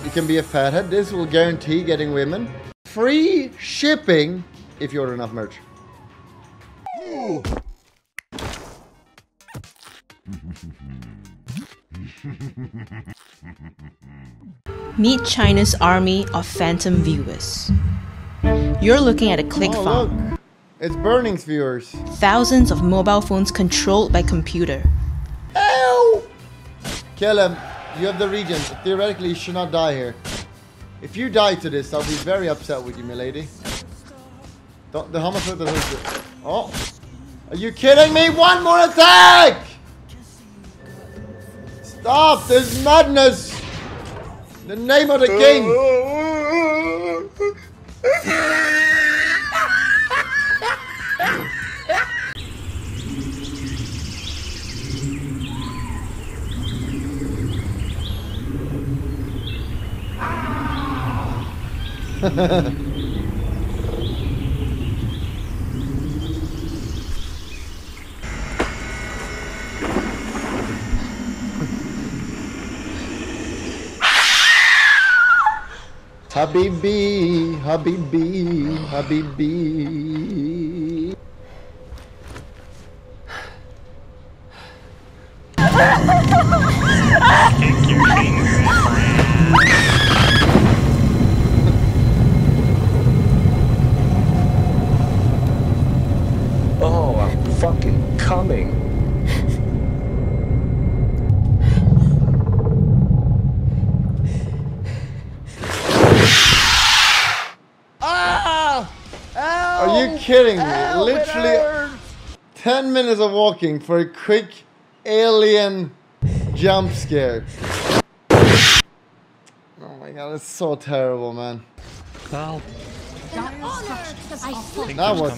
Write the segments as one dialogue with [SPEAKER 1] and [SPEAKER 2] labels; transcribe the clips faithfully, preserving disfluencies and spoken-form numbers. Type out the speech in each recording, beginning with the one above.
[SPEAKER 1] You can be a fathead. This will guarantee getting women. Free shipping if you order enough merch.
[SPEAKER 2] Meet China's army of phantom viewers. You're looking at a click
[SPEAKER 1] Oh,
[SPEAKER 2] farm.
[SPEAKER 1] look. It's Burning's viewers.
[SPEAKER 2] Thousands of mobile phones controlled by computer.
[SPEAKER 1] Ow! Kill him. You have the region. Theoretically, you should not die here. If you die to this, I'll be very upset with you, milady. Don't, the homicide doesn't... Oh! Are you kidding me? One more attack! Stop this madness! In the name of the king! Habibi, Habibi, Habibi.
[SPEAKER 3] Stick your finger in my
[SPEAKER 4] Oh, I'm fucking coming.
[SPEAKER 1] Ah! Are you kidding me? Ow, literally ten minutes of walking for a quick alien jump scare. Oh my god, it's so terrible, man.
[SPEAKER 3] Well,
[SPEAKER 1] That was...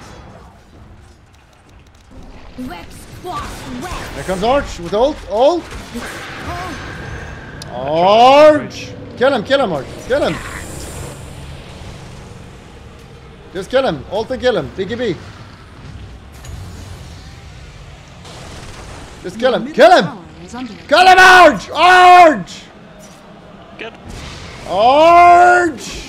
[SPEAKER 1] There comes Arch with ult. Ult. Arch. Kill him, kill him, Arch. Kill him. Just kill him. Ult and kill him. B K B. Just kill him. Kill him. Kill him, Arch. Arch.
[SPEAKER 3] good.
[SPEAKER 1] Arch.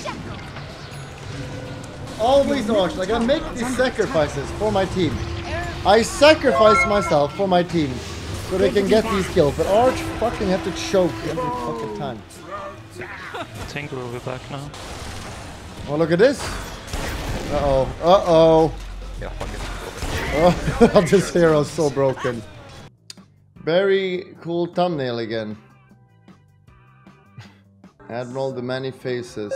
[SPEAKER 1] Always Arch. Like, I make these sacrifices for my team. I sacrifice myself for my team so they can get these kills, but Arch fucking have to choke every fucking time.
[SPEAKER 3] I think we'll be back now.
[SPEAKER 1] Oh, look at this. Uh-oh. Uh-oh.
[SPEAKER 3] Yeah, fuck it.
[SPEAKER 1] Oh, this hero's so broken. Very cool thumbnail again. Admiral the many faces.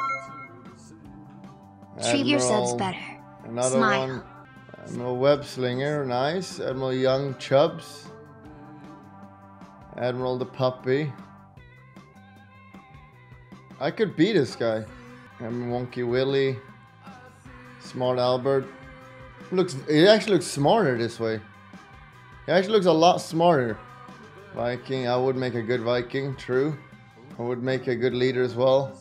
[SPEAKER 5] Treat yourselves
[SPEAKER 1] Admiral-
[SPEAKER 5] better.
[SPEAKER 1] Another
[SPEAKER 5] Smile.
[SPEAKER 1] one. Admiral Webslinger, nice. Admiral Young Chubs. Admiral the Puppy. I could beat this guy. Admiral Wonky Willy. Smart Albert. Looks. It actually looks smarter this way. It actually looks a lot smarter. Viking. I would make a good Viking. True. I would make a good leader as well.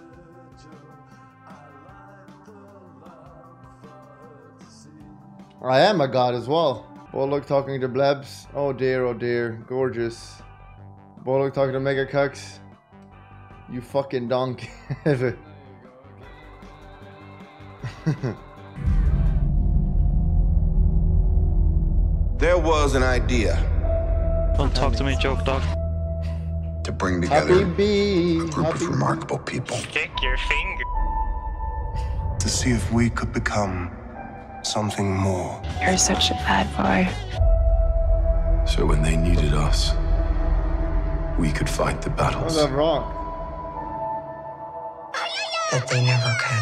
[SPEAKER 1] I am a god as well. Bollock talking to Blebs. Oh dear, oh dear. Gorgeous. Bollock talking to Mega Cucks. You fucking donkey.
[SPEAKER 6] There was an idea
[SPEAKER 3] Don't talk to me, joke dog.
[SPEAKER 6] to bring together
[SPEAKER 1] Habibi.
[SPEAKER 6] a group of
[SPEAKER 1] Habibi.
[SPEAKER 6] remarkable people
[SPEAKER 3] Stick your finger.
[SPEAKER 6] to see if we could become something more.
[SPEAKER 7] You're such a bad boy.
[SPEAKER 6] So when they needed us, we could fight the
[SPEAKER 1] What's
[SPEAKER 6] battles
[SPEAKER 1] that wrong?
[SPEAKER 7] That they never could.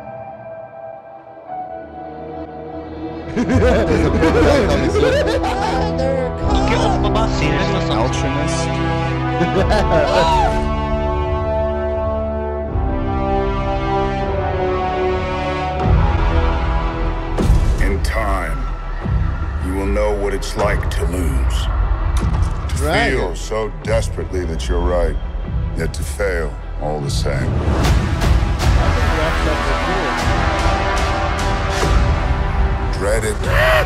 [SPEAKER 3] Ikke opp og bare si det som er sant.
[SPEAKER 8] In time, you will know what it's like to lose. To
[SPEAKER 1] Right.
[SPEAKER 8] feel so desperately that you're right, yet to fail all the same. Dread it.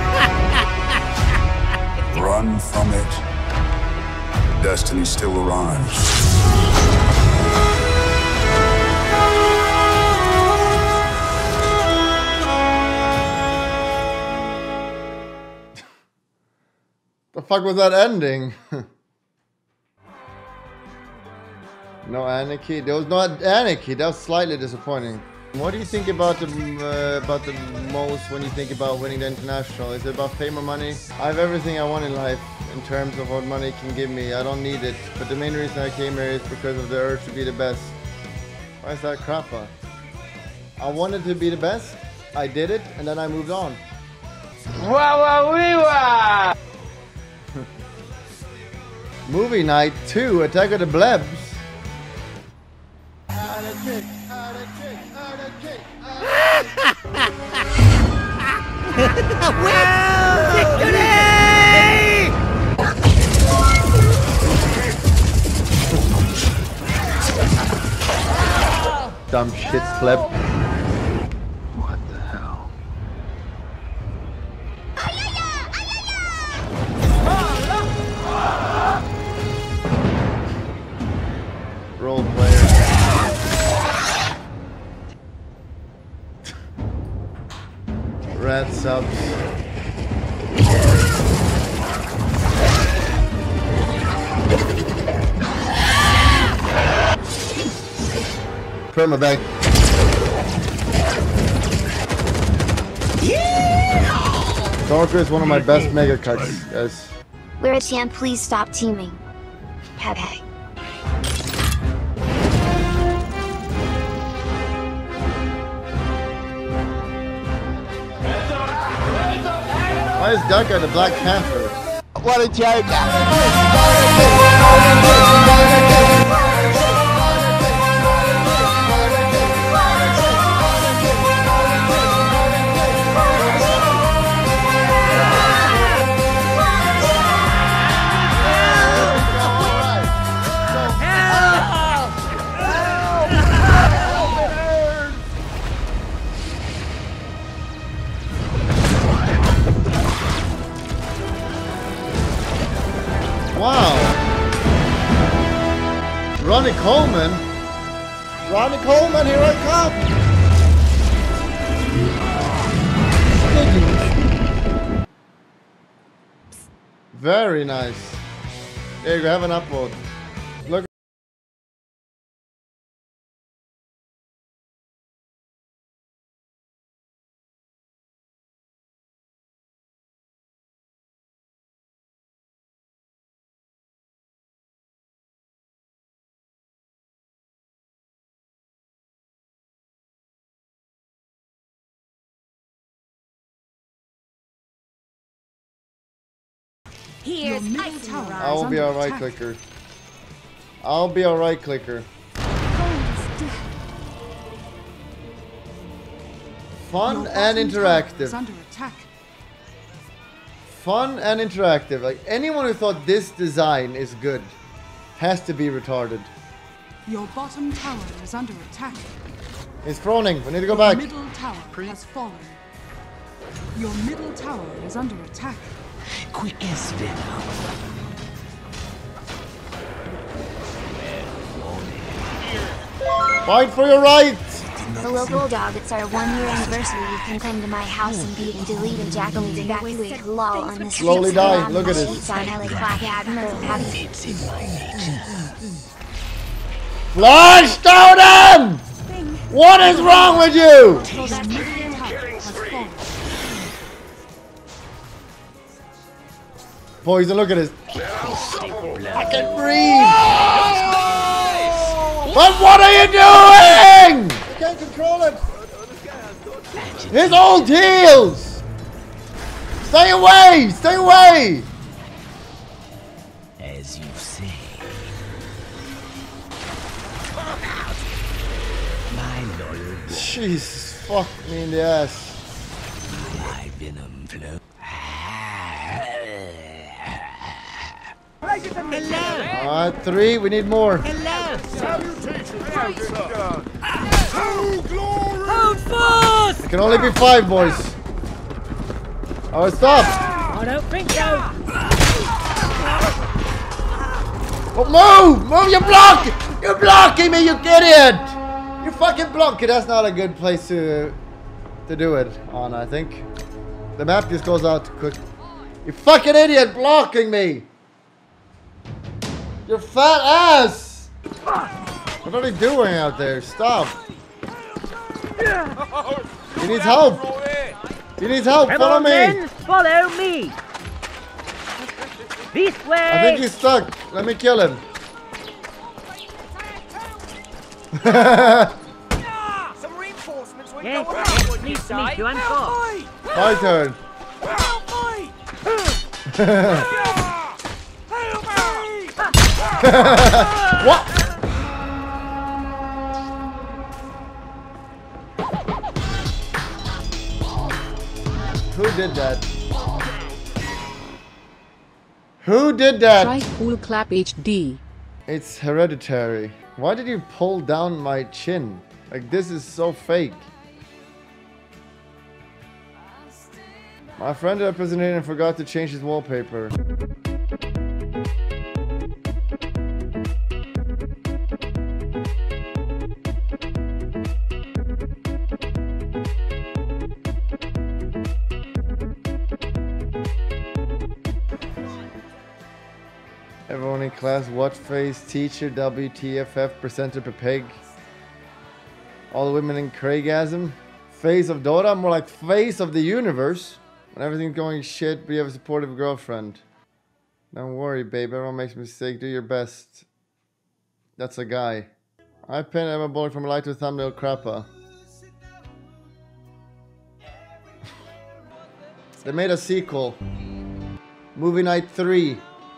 [SPEAKER 8] Run from it. Destiny still arrives.
[SPEAKER 1] The fuck was that ending? No anarchy. There was no anarchy. That was slightly disappointing. What do you think about the uh, about the most when you think about winning the international? Is it about fame or money? I have everything I want in life in terms of what money can give me. I don't need it. But the main reason I came here is because of the urge to be the best. Why is that crappa? I wanted to be the best. I did it, and then I moved on.
[SPEAKER 5] Wow, wow, wee, wow.
[SPEAKER 1] Movie night two, Attack of the Blebs. Dumb shit, Pleb.
[SPEAKER 6] What the hell?
[SPEAKER 1] Role player. Red subs. Permabank. Darker is one of my best mega cuts, guys.
[SPEAKER 9] We're a champ, please stop teaming. Pepe.
[SPEAKER 1] Why is that guy the Black Panther?
[SPEAKER 5] What a joke.
[SPEAKER 1] Wow. Ronnie Coleman. Ronnie Coleman, here I come. Very nice. There you go, have an upvote. Look.
[SPEAKER 9] Here's
[SPEAKER 1] I will be a right clicker. I'll be a right clicker. Fun and interactive. Fun and interactive. Like anyone who thought this design is good has to be retarded.
[SPEAKER 10] Your bottom tower is under attack.
[SPEAKER 1] It's Froning. We need to go back.
[SPEAKER 10] Your middle tower has fallen. Your middle tower is under attack.
[SPEAKER 3] Quick as venom.
[SPEAKER 1] Fight for your rights!
[SPEAKER 9] Hello Bulldog, it's our one year anniversary. You can come to my house and beat and delete and jack and evacuate lol on the streets.
[SPEAKER 1] Slowly die, look at this. Flush Totem! What is wrong with you? Poison, look at this. I can breathe. But what are you doing? I can't control it. His old heels. Stay away. Stay away.
[SPEAKER 3] As you say. My loyal boy.
[SPEAKER 1] Jesus, fuck me in the ass.
[SPEAKER 3] My venom flow.
[SPEAKER 1] Alright, three, we need more. It can only be five, boys. Oh, stop!
[SPEAKER 11] I don't think so.
[SPEAKER 1] Oh, move! Move, you block! You're blocking me, you idiot! You fucking blocking. That's not a good place to to do it on, I think. The map just goes out quick. You fucking idiot blocking me! Your fat ass! What are you doing out there? Stop! He needs help! He needs help!
[SPEAKER 11] Come
[SPEAKER 1] Follow
[SPEAKER 11] on,
[SPEAKER 1] me!
[SPEAKER 11] then, follow me! This way!
[SPEAKER 1] I think he's stuck. Let me kill him.
[SPEAKER 12] Some reinforcements when
[SPEAKER 11] Yes,
[SPEAKER 12] go
[SPEAKER 11] yes,
[SPEAKER 12] around,
[SPEAKER 11] please
[SPEAKER 12] you
[SPEAKER 11] to meet
[SPEAKER 12] say.
[SPEAKER 11] you and
[SPEAKER 12] Help
[SPEAKER 11] Fox.
[SPEAKER 12] me!
[SPEAKER 1] My turn.
[SPEAKER 12] Help me!
[SPEAKER 1] What? Who did that? Who did that?
[SPEAKER 10] Try Cool Clap H D.
[SPEAKER 1] It's hereditary. Why did you pull down my chin? Like, this is so fake. My friend represented and forgot to change his wallpaper. Everyone in class, watch face, teacher, W T F F, presenter, Pepeg. All the women in Craigasm. Face of Dota, more like face of the universe. When everything's going shit, but you have a supportive girlfriend. Don't worry, babe, everyone makes mistakes, do your best. That's a guy. I pinned Emma Bullock from a light to thumbnail crapper. They made a sequel. Movie Night three.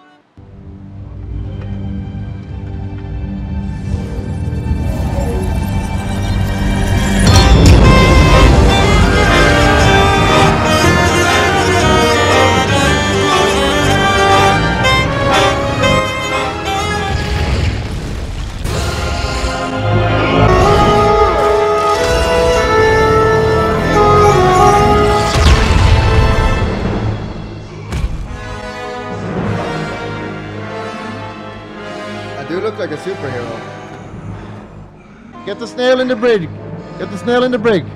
[SPEAKER 1] Like a superhero. Get the snail in the brig. Get the snail in the brig.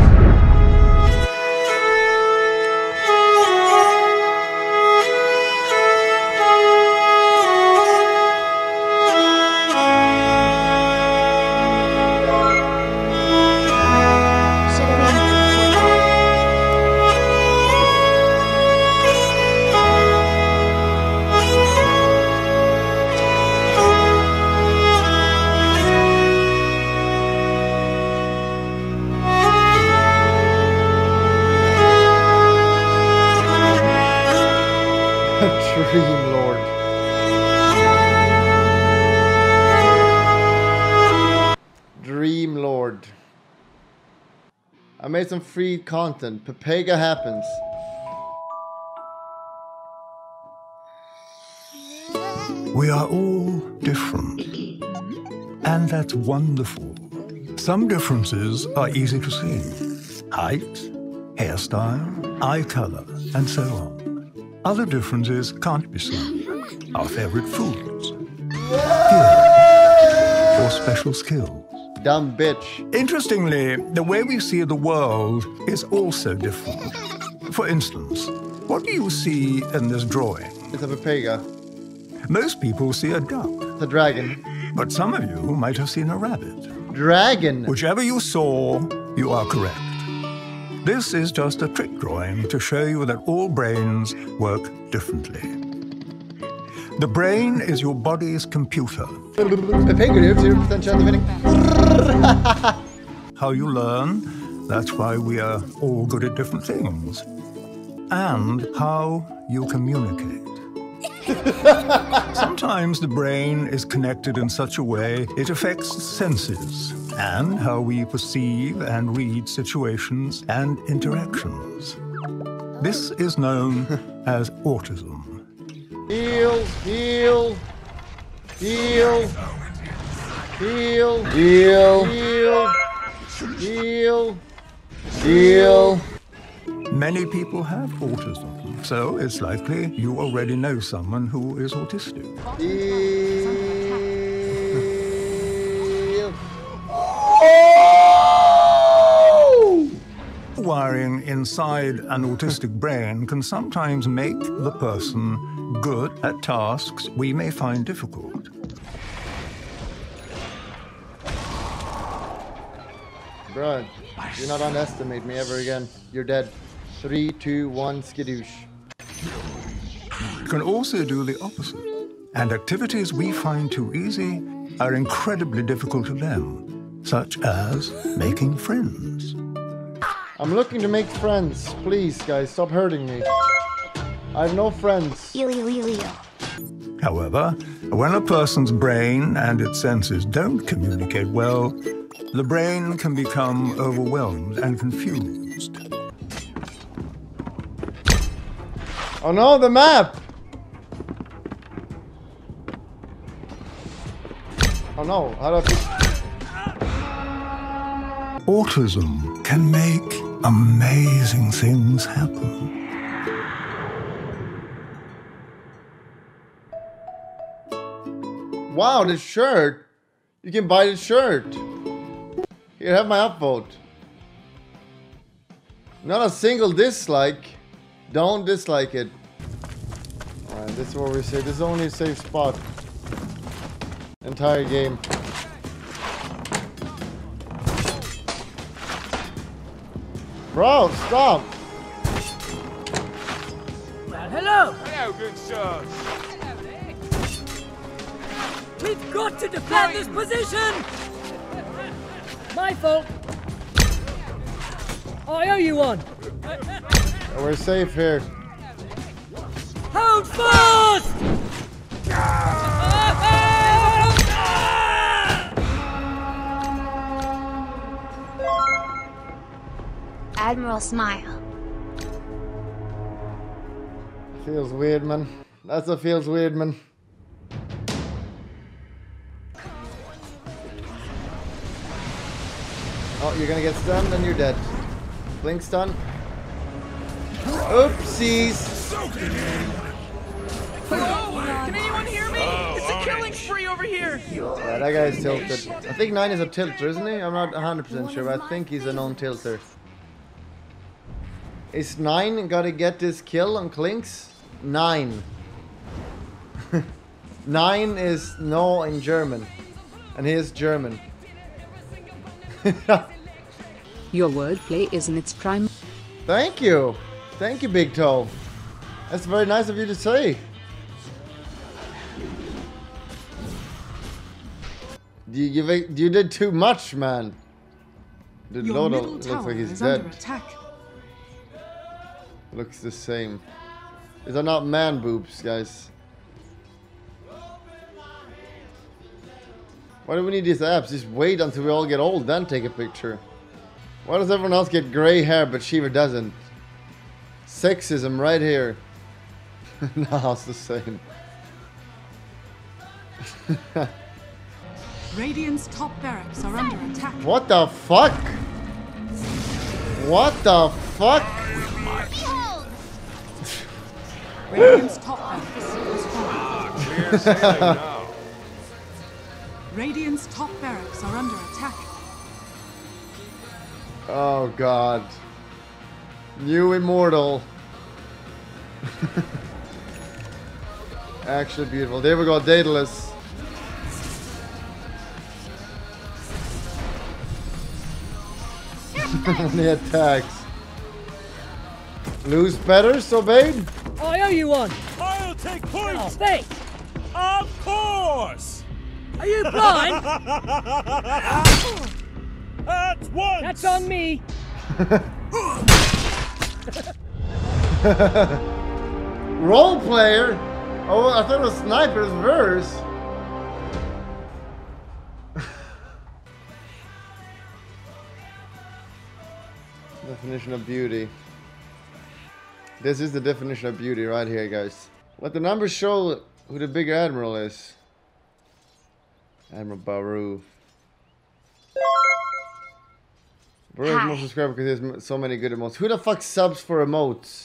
[SPEAKER 1] Dream Lord. Dream Lord. I made some free content. Pepega happens.
[SPEAKER 13] We are all different. And that's wonderful. Some differences are easy to see. Height, hairstyle, eye color, and so on. Other differences can't be seen. Our favorite foods, skills, or special skills.
[SPEAKER 1] Dumb bitch.
[SPEAKER 13] Interestingly, the way we see the world is also different. For instance, what do you see in this drawing?
[SPEAKER 1] It's a Pepega.
[SPEAKER 13] Most people see a duck.
[SPEAKER 1] It's a dragon.
[SPEAKER 13] But some of you might have seen a rabbit.
[SPEAKER 1] Dragon?
[SPEAKER 13] Whichever you saw, you are correct. This is just a trick drawing to show you that all brains work differently. The brain is your body's computer. How you learn, that's why we are all good at different things. And how you communicate. Sometimes the brain is connected in such a way it affects the senses and how we perceive and read situations and interactions. This is known as autism.
[SPEAKER 1] Heal, heal, heal, heal, heal, heal, heal, heal.
[SPEAKER 13] Many people have autism. So it's likely you already know someone who is autistic.
[SPEAKER 1] Oh!
[SPEAKER 13] Wiring in inside an autistic brain can sometimes make the person good at tasks we may find difficult.
[SPEAKER 1] Bruh, do not underestimate me ever again. You're dead. Three, two, one, skadoosh.
[SPEAKER 13] You can also do the opposite. And activities we find too easy are incredibly difficult to them, such as making friends.
[SPEAKER 1] I'm looking to make friends. Please, guys, stop hurting me. I have no friends.
[SPEAKER 13] However, when a person's brain and its senses don't communicate well, the brain can become overwhelmed and confused.
[SPEAKER 1] Oh no, the map! Oh no, how do I fix...
[SPEAKER 13] Autism can make amazing things happen.
[SPEAKER 1] Wow, this shirt! You can buy this shirt! Here, have my upvote. Not a single dislike. Don't dislike it. Alright, this is what we say. This is only a safe spot. Entire game. Bro, stop!
[SPEAKER 12] Well, hello! Hello, good sirs. We've got to defend this position! My fault. I owe you one.
[SPEAKER 1] We're safe here.
[SPEAKER 12] Hold fast!
[SPEAKER 9] Admiral smile.
[SPEAKER 1] Feels weird, man. That's what feels weird, man. Oh, you're gonna get stunned and you're dead. Blink stun. Oopsies.
[SPEAKER 12] Hello? Can anyone hear me?
[SPEAKER 3] Oh,
[SPEAKER 12] it's a killing spree over here.
[SPEAKER 1] Yeah, that guy's tilted. I think nine is a tilter, isn't he? I'm not one hundred percent sure, but I think he's a non-tilter. Is nine gotta get this kill on Klinks? Nine. Nine is no in German. And he is German.
[SPEAKER 10] Your wordplay is in its prime.
[SPEAKER 1] Thank you. Thank you, Big Toe. That's very nice of you to say. You, you, you did too much, man. The
[SPEAKER 10] Your
[SPEAKER 1] Lodo
[SPEAKER 10] middle
[SPEAKER 1] looks
[SPEAKER 10] tower
[SPEAKER 1] like he's
[SPEAKER 10] is
[SPEAKER 1] dead.
[SPEAKER 10] under attack.
[SPEAKER 1] Looks the same. These are not man boobs, guys. Why do we need these apps? Just wait until we all get old, then take a picture. Why does everyone else get gray hair but Shiva doesn't? Sexism right here. No, it's the same.
[SPEAKER 10] Radiant's top barracks are under attack.
[SPEAKER 1] What the fuck? What the fuck?
[SPEAKER 10] Radiant's top barracks is falling. Radiant's top barracks are under attack.
[SPEAKER 1] Oh god. New immortal. Actually beautiful. There we go, Daedalus. When he attacks. Lose better, so babe?
[SPEAKER 12] I owe you one.
[SPEAKER 3] I'll take points.
[SPEAKER 12] Oh, thanks.
[SPEAKER 3] Of course.
[SPEAKER 12] Are you blind?
[SPEAKER 3] At once.
[SPEAKER 12] That's on me.
[SPEAKER 1] Role player? Oh, I thought it was sniper's verse. Definition of beauty. This is the definition of beauty right here, guys. Let the numbers show who the bigger admiral is. Admiral Baru. Baru is most subscribed because he has so many good emotes. Who the fuck subs for emotes?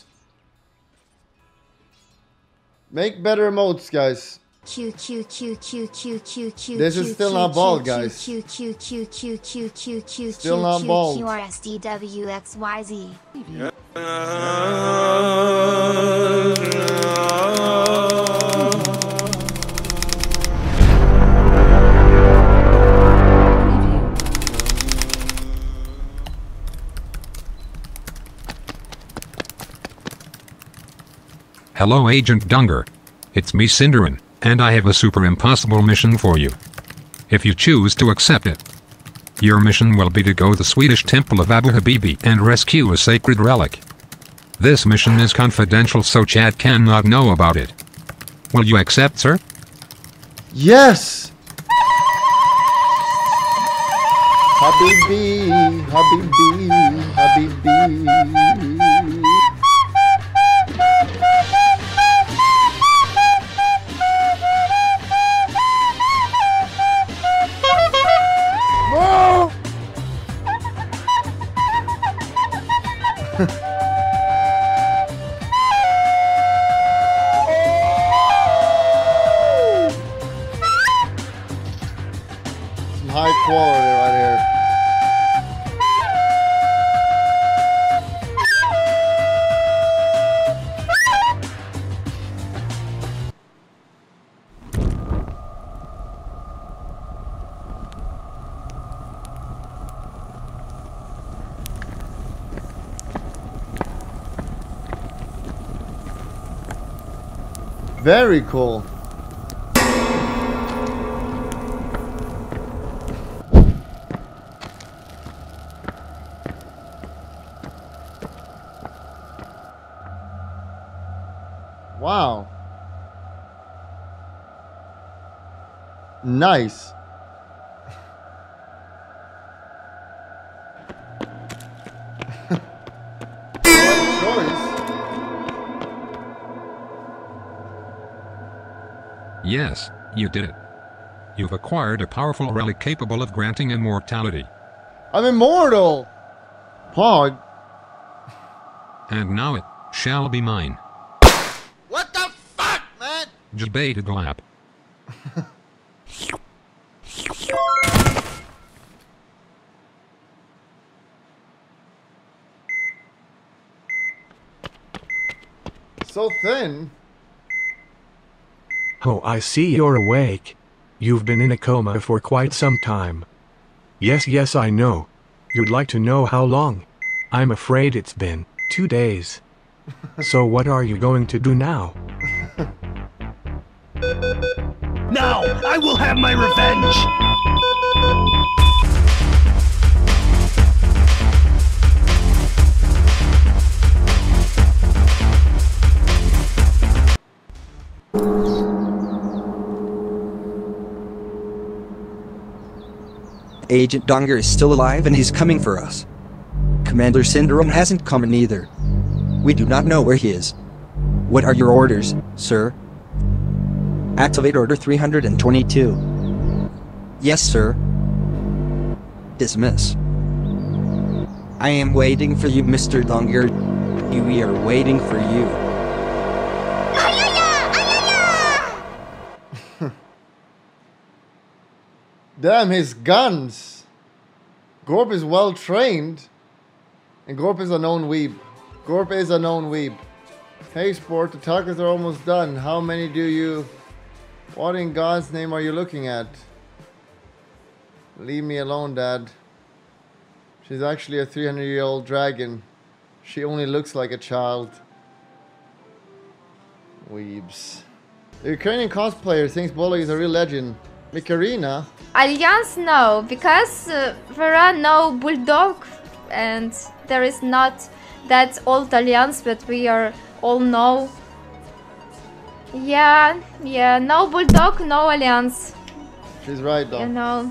[SPEAKER 1] Make better emotes, guys.
[SPEAKER 9] Q Q Q Q Q Q Q.
[SPEAKER 1] This is still not bald, guys.
[SPEAKER 9] Q Q Q Q Q Q Q Q.
[SPEAKER 1] Still not bald.
[SPEAKER 9] Q R S D W X Y Z.
[SPEAKER 11] Hello, Agent Dunger. It's me, Cinderin, and I have a super impossible mission for you. If you choose to accept it, your mission will be to go to the Swedish temple of Abu Habibi and rescue a sacred relic. This mission is confidential, so Chad cannot know about it. Will you accept, sir?
[SPEAKER 1] Yes! Habibi, Habibi, Habibi. Some high quality right here. Very cool. Wow. Nice.
[SPEAKER 11] Yes, you did it. You've acquired a powerful relic capable of granting immortality.
[SPEAKER 1] I'm immortal! Pog.
[SPEAKER 11] And now it shall be mine.
[SPEAKER 5] What the fuck, man?
[SPEAKER 11] Jabaited Glap.
[SPEAKER 1] So thin.
[SPEAKER 4] Oh, I see you're awake. You've been in a coma for quite some time. Yes, yes, I know. You'd like to know how long? I'm afraid it's been two days. So what are you going to do now?
[SPEAKER 5] Now, I will have my revenge!
[SPEAKER 14] Agent Dunger is still alive and he's coming for us. Commander Cinderin hasn't come in either. We do not know where he is. What are your orders, sir? Activate Order three hundred twenty-two. Yes, sir. Dismiss. I am waiting for you, Mister Dunger. We are waiting for you.
[SPEAKER 1] Damn, his guns! Gorp is well trained. And Gorp is a known weeb. Gorp is a known weeb. Hey Sport, the tacos are almost done. How many do you... What in God's name are you looking at? Leave me alone, Dad. She's actually a three hundred year old dragon. She only looks like a child. Weebs. The Ukrainian cosplayer thinks Bolog is a real legend. Mikarina?
[SPEAKER 15] Alliance, no, because uh, there are no Bulldog and there is not that old Alliance that we are all know. Yeah, yeah, no Bulldog, no Alliance.
[SPEAKER 1] She's right though.
[SPEAKER 15] You know.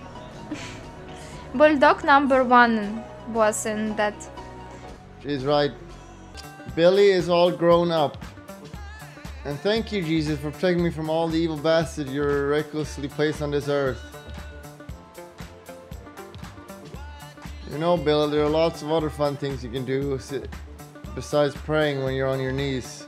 [SPEAKER 15] Bulldog number one was in that.
[SPEAKER 1] She's right. Billy is all grown up. And thank you, Jesus, for protecting me from all the evil bastards you're recklessly placed on this earth. You know, Bill, there are lots of other fun things you can do besides praying when you're on your knees.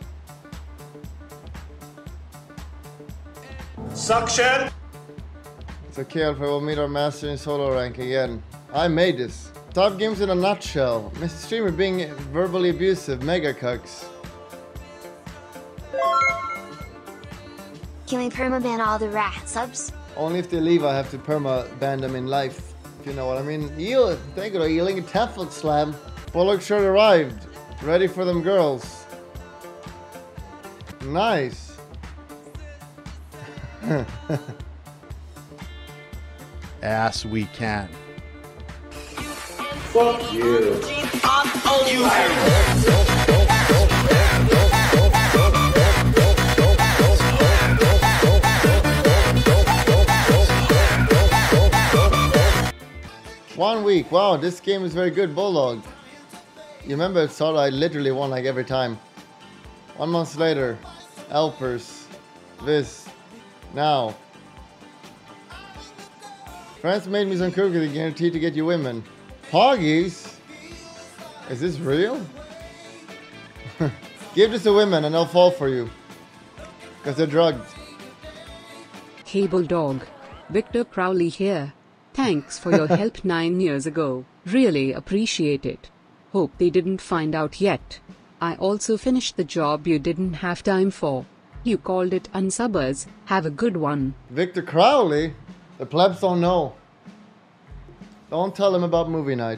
[SPEAKER 5] Suction!
[SPEAKER 1] It's okay, Alfred, we'll meet our master in solo rank again. I made this. Top games in a nutshell. Mister Streamer being verbally abusive. Mega cucks.
[SPEAKER 9] Can we permaban all the rat subs?
[SPEAKER 1] Only if they leave, I have to perma-ban them in life. If you know what I mean. Eel, thank you, Eeling. Teflon Slam. Bullock shirt arrived. Ready for them girls. Nice.
[SPEAKER 16] Ass we can.
[SPEAKER 17] Fuck you.
[SPEAKER 1] One week. Wow, this game is very good, Bulldog. You remember it started, I literally won like every time. One month later. Elpers. This. Now. France made me some cookies guaranteed to get you women. Poggies? Is this real? Give this to women and they'll fall for you. Because they're drugged.
[SPEAKER 18] Hey Bulldog. Victor Crowley here. Thanks for your help nine years ago. Really appreciate it. Hope they didn't find out yet. I also finished the job you didn't have time for. You called it unsubbers. Have a good one.
[SPEAKER 1] Victor Crowley? The plebs don't know. Don't tell them about movie night.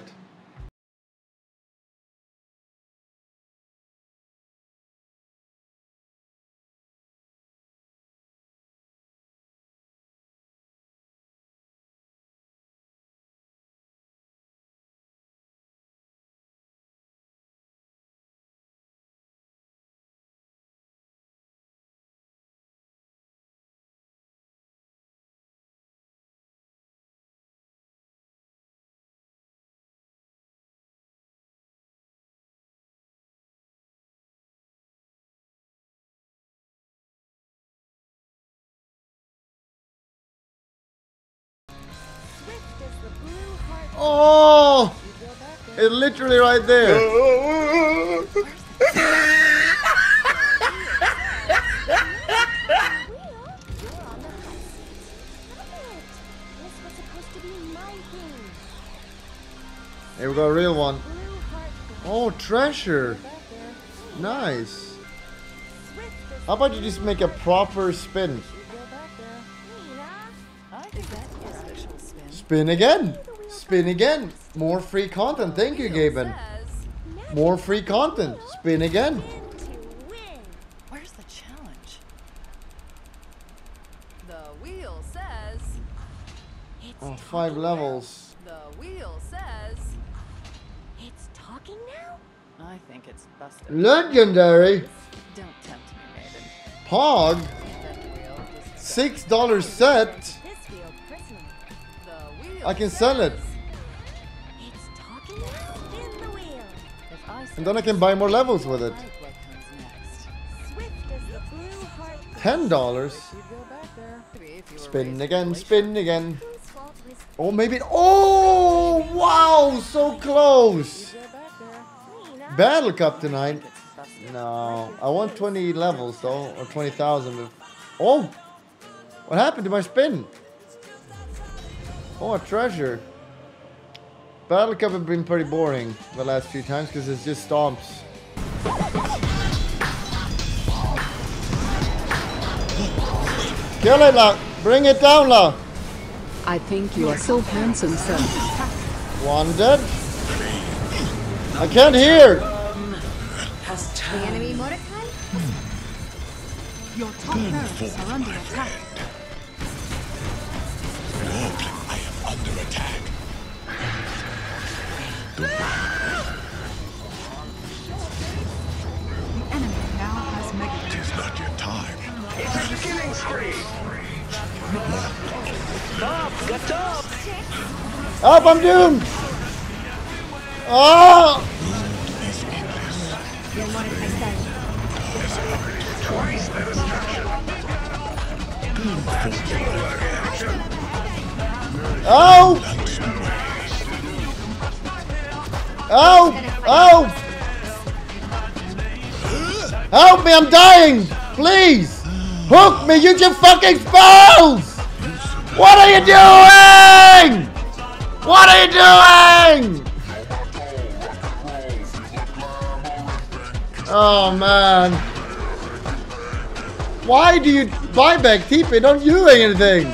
[SPEAKER 1] Oh! It's literally right there. Here we go, a real one. Oh, treasure. Nice. How about you just make a proper spin? Spin again. Spin again. More free content. Thank you, Gaben. More free content. Spin again.
[SPEAKER 19] Where's the challenge? The wheel says.
[SPEAKER 1] Oh, five levels.
[SPEAKER 19] The wheel says.
[SPEAKER 9] It's talking now?
[SPEAKER 19] I think it's busted.
[SPEAKER 1] Legendary.
[SPEAKER 19] Don't tempt me, maiden.
[SPEAKER 1] Pog. Six dollar set. I can sell it. And then I can buy more levels with it. Ten dollars. Spin again, spin again. Oh, maybe. Oh, wow, so close. Battle Cup tonight. No, I want twenty levels though, or twenty thousand. Oh, what happened to my spin? Oh, a treasure. Battle Cup have been pretty boring the last few times because it's just stomps. Kill it, La. Bring it down, La.
[SPEAKER 18] I think you are so handsome, sir.
[SPEAKER 1] One dead. I can't hear.
[SPEAKER 9] The enemy Mordecai?
[SPEAKER 10] Your top barracks are under attack.
[SPEAKER 6] I am under attack.
[SPEAKER 10] The enemy now has mega.
[SPEAKER 6] It is not your time.
[SPEAKER 5] It's a killing spree. Up, get up.
[SPEAKER 1] Up, I'm doomed. Oh!
[SPEAKER 9] Your Mordecai said.
[SPEAKER 5] Twice the destruction.
[SPEAKER 1] Oh! Oh! Oh! Help me, I'm dying! Please! Hook me, use your fucking spells! What are you doing? What are you doing? Oh man. Why do you buy back T P? Don't do anything.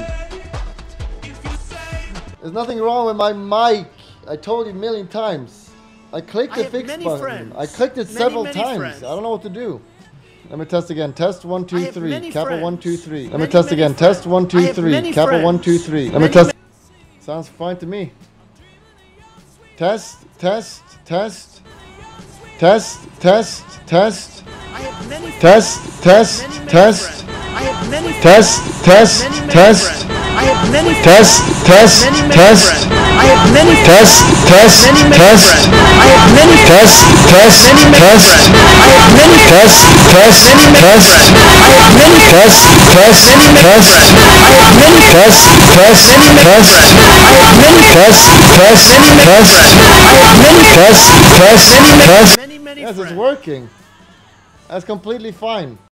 [SPEAKER 1] There's nothing wrong with my mic. I told you a million times. I clicked the fix button. Friends. I clicked it many, several many times. Friends. I don't know what to do. Let me test again. Test one, two, three. Kappa one, two, three. Let me test again. Friends. Test one, two, three. Kappa one, two, three. Let me test. Sounds fine to me. Test, test, test, test, test, test, test, test, test, test, test, test.
[SPEAKER 5] I have many
[SPEAKER 1] test, test, test.
[SPEAKER 5] I have many
[SPEAKER 1] test, test, test.
[SPEAKER 5] I have many
[SPEAKER 1] test, test, test.
[SPEAKER 5] I have many
[SPEAKER 1] test, test, test.
[SPEAKER 5] I have many
[SPEAKER 1] test, test, test.
[SPEAKER 5] I have many
[SPEAKER 1] test, test, test.
[SPEAKER 5] I have many
[SPEAKER 1] test, test, test.
[SPEAKER 5] I have many
[SPEAKER 1] test, test, test.
[SPEAKER 5] many many
[SPEAKER 1] Yes, it's working. That's completely fine.